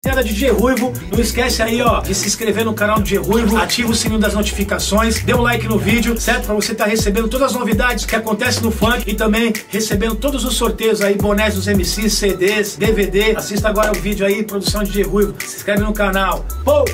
DJ Ruivo, não esquece aí, ó, de se inscrever no canal do DJ Ruivo, ativa o sininho das notificações, dê um like no vídeo, certo? Pra você estar recebendo todas as novidades que acontecem no funk e também recebendo todos os sorteios aí, bonés dos MCs, CDs, DVD. Assista agora o vídeo aí, produção de DJ Ruivo, se inscreve no canal. Pô!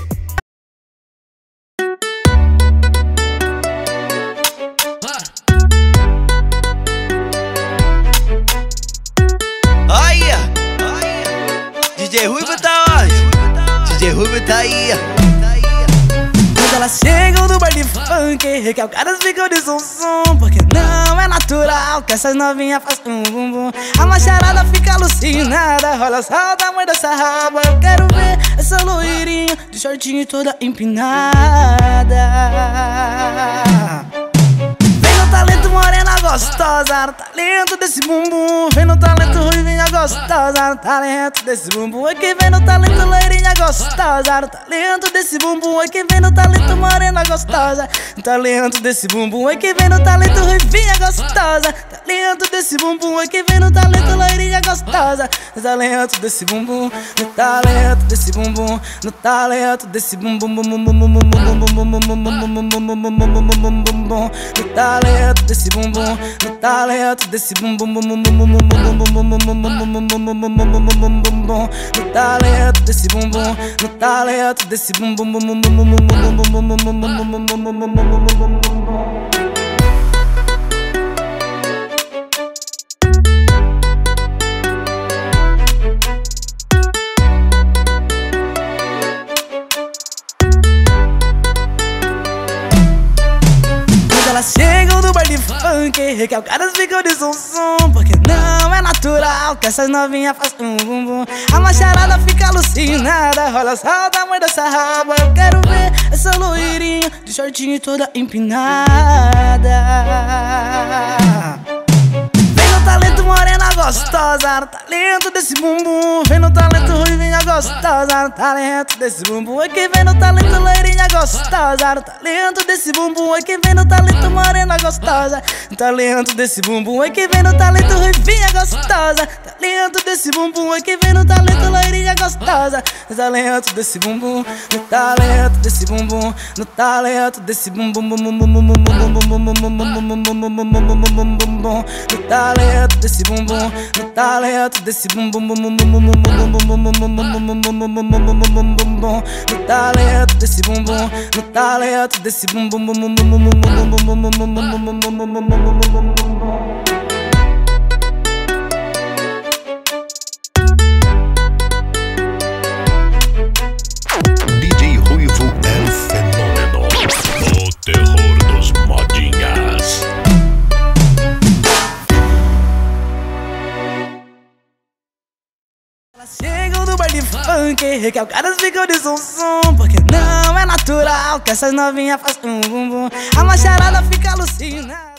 DJ Ruivo tá onde? DJ Ruivo tá aí. Quando elas chegam no bar de funk, que os caras ficam de zum, porque não é natural que essas novinhas façam bum bum. A macharada fica alucinada, olha só o tamanho dessa raba. Eu quero ver essa loirinha de shortinho toda empinada. Vem no talento morena gostosa, no talento desse bumbum. Vem no talento ruivinha gostosa, no talento desse bumbum. Aqui vem no talento loirinha gostosa, no talento desse bumbum. Aqui vem no talento morena gostosa, no talento desse bumbum. Aqui vem no talento ruivinha gostosa, talento desse bumbum. Aqui vem no talento loirinha gostosa, no talento desse bumbum, no talento desse bumbum, no talento desse bumbum, no talento desse bumbum, no talento desse bumbum, no talento desse bumbum, no talento desse bumbum. Elas chegam no bar de funk, que os caras ficam de zum, porque não é natural que essas novinhas façam bum bum. A macharada fica alucinada, olha só o tamanho dessa raba. Eu quero ver essa loirinha de shortinho toda empinada. Vem no talento morena gostosa, no talento desse bumbum. Vem no talento ruivinha gostosa, no talento desse bumbum. Aqui vem no talento loirinha gostosa, no talento desse bumbum. Aqui vem no talento morena gostosa, no talento desse bumbum. Aqui vem no talento ruivinha gostosa, talento desse bumbum. Aqui vem no talento loirinha gostosa, no talento desse bumbum, no talento desse bumbum, no talento desse bumbum, no talento desse bumbum, no talento desse bumbum, no talento desse bumbum, no talento desse bumbum. DJ Ruivo é o fenômeno, o terror dos modinhas. Elas chegam no bar de funk, que os caras ficam de zum, porque não é natural que essas novinhas façam bum bum. A macharada fica alucinada.